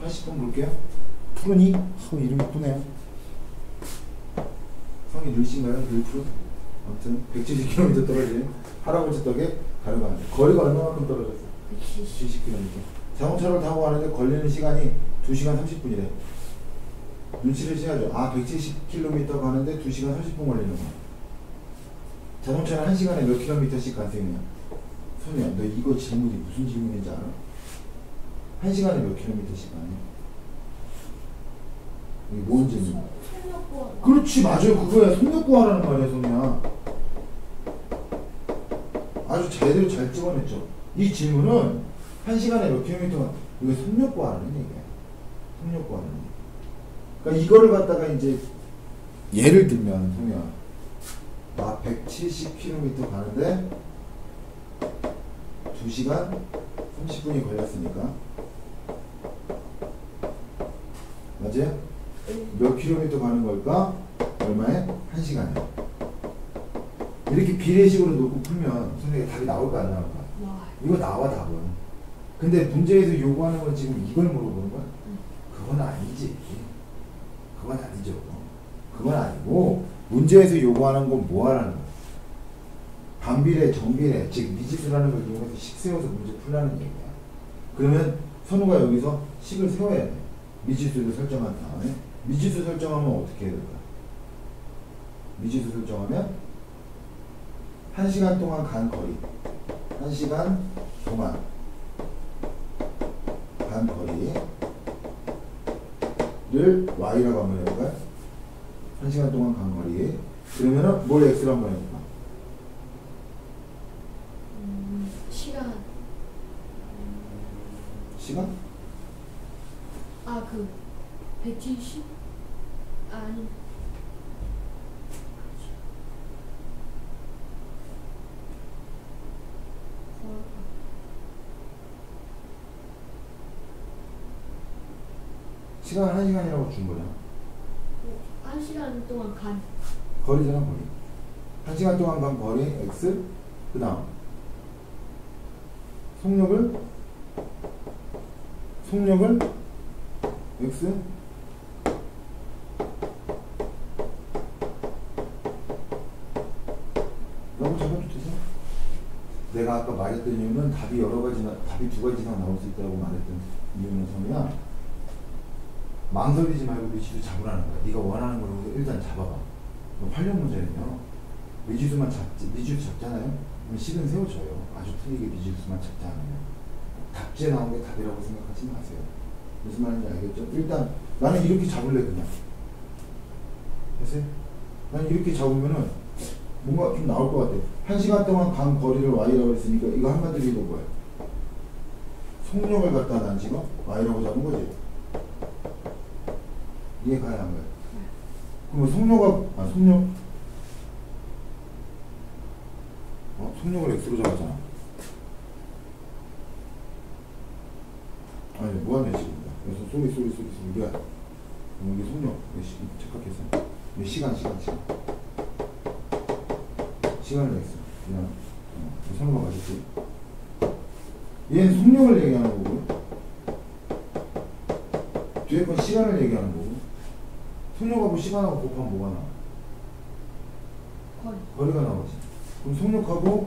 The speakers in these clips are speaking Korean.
80분 볼게요. 푸르니? 이름이 푸네요. 성이 르신가요? 르프? 아무튼 170km 떨어진 할아버지 덕에 가려가는데 거리가 얼마만큼 떨어졌어? 170km. 자동차를 타고 가는데 걸리는 시간이 2시간 30분이래. 눈치를 채야죠. 170km 가는데 2시간 30분 걸리는 거야. 자동차는 1시간에 몇 킬로미터씩 간 셈이야? 소녀야, 너 이거 질문이 무슨 질문인지 알아? 1시간에 몇 킬로미터씩 가냐? 이게 뭔 질문이야? 그렇지, 맞아요. 그거야. 속력 구하라는 말이야, 소녀야. 아주 제대로 잘 찍어냈죠. 이 질문은 1시간에 몇 킬로미터, 이거 속력 구하라는 얘기야. 속력 구하라는 얘기. 그러니까 이거를 갖다가 이제 예를 들면, 소녀야. 170km 가는데 2시간 30분이 걸렸으니까 맞아요? 몇 킬로미터 가는 걸까? 얼마에? 1시간에. 이렇게 비례식으로 놓고 풀면 선생님 답이 나올까 안 나올까? 이거 나와 답은. 근데 문제에서 요구하는 건 지금 이걸 물어보는 거야? 그건 아니지. 그건 아니죠. 그건 아니고 문제에서 요구하는 건 뭐 하라는 거야? 반비례, 정비례, 즉 미지수라는 걸 이용해서 식 세워서 문제 풀라는 얘기야. 그러면 선우가 여기서 식을 세워야 돼. 미지수를 설정한 다음에 미지수 설정하면 어떻게 해야 될까? 미지수 설정하면 1시간 동안 간 거리 1시간 동안 간 거리를 y라고 한번 해볼까요? 1시간 동안 간 거리. 그러면은 뭘 x로 한번 해볼까? 시간. 시간? 170? 아니. 시간 1시간이라고 준 거잖아. 1시간 동안 간. 거리잖아, 거리. 1시간 동안 간 거리 x, 그 다음 속력을 x 라고 적어도 되죠. 내가 아까 말했던 이유는 답이 여러 가지나, 답이 2가지 이상 나올 수 있다고 말했던 이유는 성이야. 망설이지 말고 미지수 잡으라는 거야. 네가 원하는 걸 일단 잡아봐. 활용 문제는요. 미지수만 잡지, 미지수 잡잖아요. 그럼 식은 세워줘요. 아주 틀리게 미지수만 잡지 않으면. 답지에 나온 게 답이라고 생각하지 마세요. 무슨 말인지 알겠죠? 일단 나는 이렇게 잡을래 그냥. 됐어요? 난 이렇게 잡으면은 뭔가 좀 나올 것 같아. 1시간 동안 간 거리를 y라고 했으니까 이거 한마디로 이거 뭐야? 속력을 갖다 난 지금 y라고 잡은 거지. 이해 가야 한 거야. 그럼 속력을 x로 잡았잖아. 아니 뭐하냐 지금. 그래서 쏘리 미안. 이게 속력 착각했어. 이게 시간을 x. 그냥 선호가 맞았지. 얘는 속력을 얘기하는 거고 뒤에 건 시간을 얘기하는 거고. 속력하고 시간하고 곱하면 뭐가 나와? 거리가 나오지. 그럼 속력하고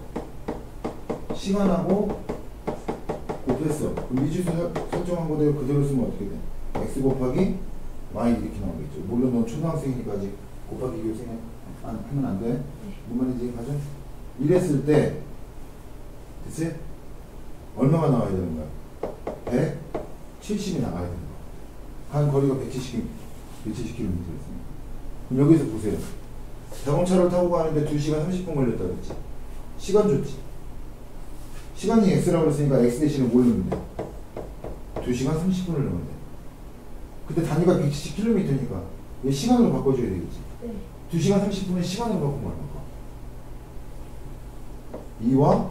시간하고 곱했어. 그럼 미지수 설정한 거대로 그대로 쓰면 어떻게 돼? x 곱하기 y 이렇게 나오겠죠. 물론 넌 초등학생이니까 아직 곱하기 교생 하면 안 돼. 뭔 말인지 가죠? 이랬을 때 됐어요? 얼마가 나와야 되는 거야? 170이 나가야 되는 거야. 간 거리가 170km였습니다. 그럼 여기서 보세요. 자동차를 타고 가는데 2시간 30분 걸렸다 그랬지. 시간 줬지. 시간이 x라고 그랬으니까 x 대신에 뭘 넣으면 돼? 2시간 30분을 넣으면 돼. 근데 단위가 170km니까 왜 시간으로 바꿔줘야 되겠지? 네. 2시간 30분을 시간으로 바꾸면 얼마일까?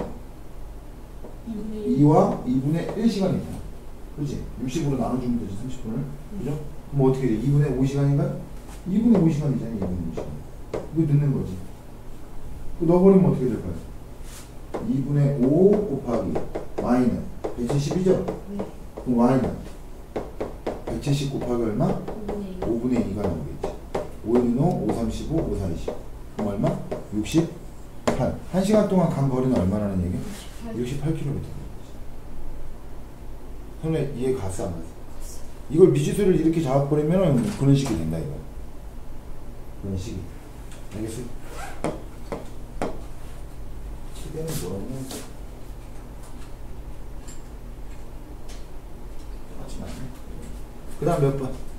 2와 2분의 1시간이잖아. 그렇지? 60으로 나눠주면 되지, 30분을. 그죠? 그럼 어떻게 돼? 2분의 5시간인가요? 2분의 5시간이잖아, 2분의 5시간. 이거 넣는 거지. 넣어버리면 어떻게 될까요? 2분의 5 곱하기 y는 170이죠? 네. 그럼 y는 170 곱하기 얼마? 5분의 5분의 2가 나오겠지. 5는 5, 5, 35, 5, 4, 20. 그럼 얼마? 68. 1시간 동안 간 거리는 얼마라는 얘기야? 68km. 선생님 이해 갔어 안 갔어? 이걸 미지수를 이렇게 잡아버리면 그런 식이 된다 이거. 그런 식이. 알겠어? 시계는 뭐라면 하지 마. 그 다음 몇 번?